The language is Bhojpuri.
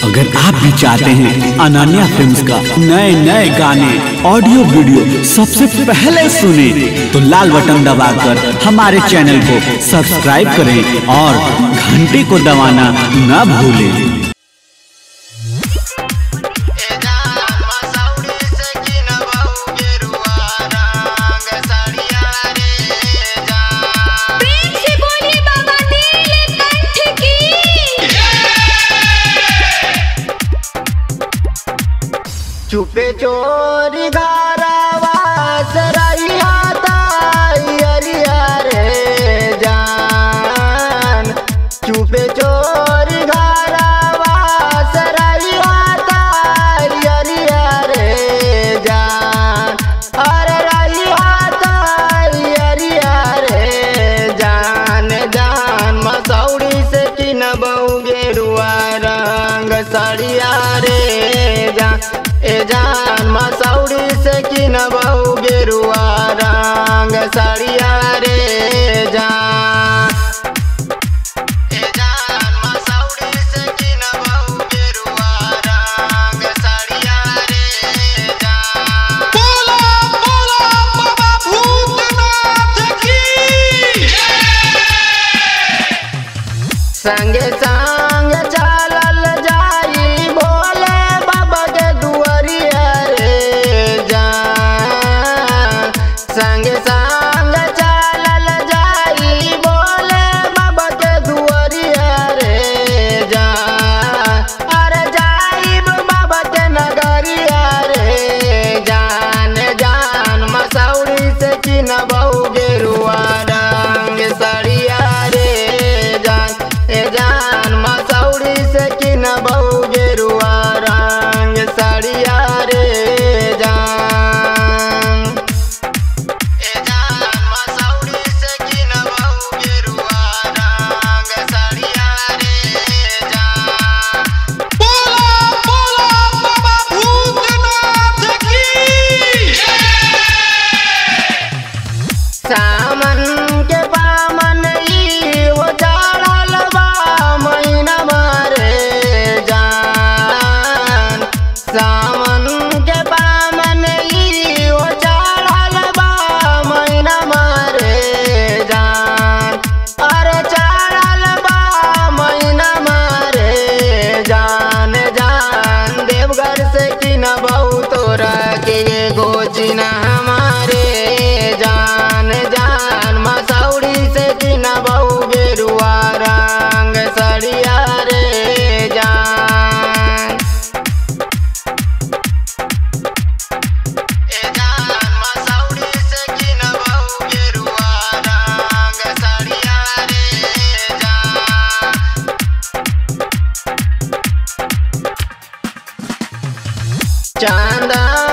अगर आप भी चाहते हैं अनन्या फिल्म्स का नए नए गाने ऑडियो वीडियो सबसे पहले सुने तो लाल बटन दबाकर हमारे चैनल को सब्सक्राइब करें और घंटी को दबाना न भूलें। चुपे चोरी घरवा सरैया तैयरिया रे जान, चुपे चोरी घरवा सरैया तैयरिया रे जान, अरे रैया तैयरिया रे जान, जान मसौड़ी से किनबऊ गेरुआ रंग सड़िया रे जान, ए जान मसौड़ी से किनबऊ गेरुआ रंग सड़िया रे जान, ए जान मसौड़ी से किनबऊ गेरुआ रंग सड़िया रे जान। बोला बोला बाबा भूतनाथ की संगे संग चलल जाई भोले बाबा के दुआरिया रे जान, संगे संग चलल जाई भोले बाबा के दुआरिया रे जान, अरे जाइब बाबा के नगरिया रे जान, जान मसौड़ी से किनबऊ गेरुआ रंग सड़िया रे जान, ए जान मसौड़ी से किनबऊ गेरुआ रंग सड़िया रे जान, ए जान मसौड़ी से किनबऊ गेरुआ रंग सड़िया रे जान। बोला बोला बाबा भूतनाथ की सामन के पामन ई वो चढ़ल बा महीना मारे जान, सामन के पामन ई वो चढ़ल बा महीना मारे जान, अरे चढ़ल बा महीना मारे जान, जान देवघर से किनबऊ तोरा के एगो चिन्ह हमारे जान, जान मसौड़ी से किनबऊ गेरुआ रंग सड़िया रे जान, ए जान मसौड़ी से किनबऊ गेरुआ रंग सड़िया रे जान। चंदा